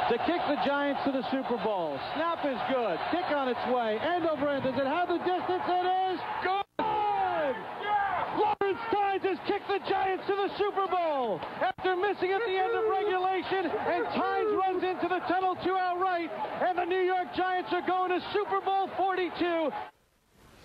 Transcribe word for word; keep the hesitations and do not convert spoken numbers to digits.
to kick the Giants to the Super Bowl. Snap is good. Kick on its way. End over end. Does it have the distance? It is good. Yeah. Lawrence Tynes has kicked the Giants to the Super Bowl after missing at the end of regulation, and Tynes runs into the tunnel two out right, and the New York Giants are going to Super Bowl forty-two.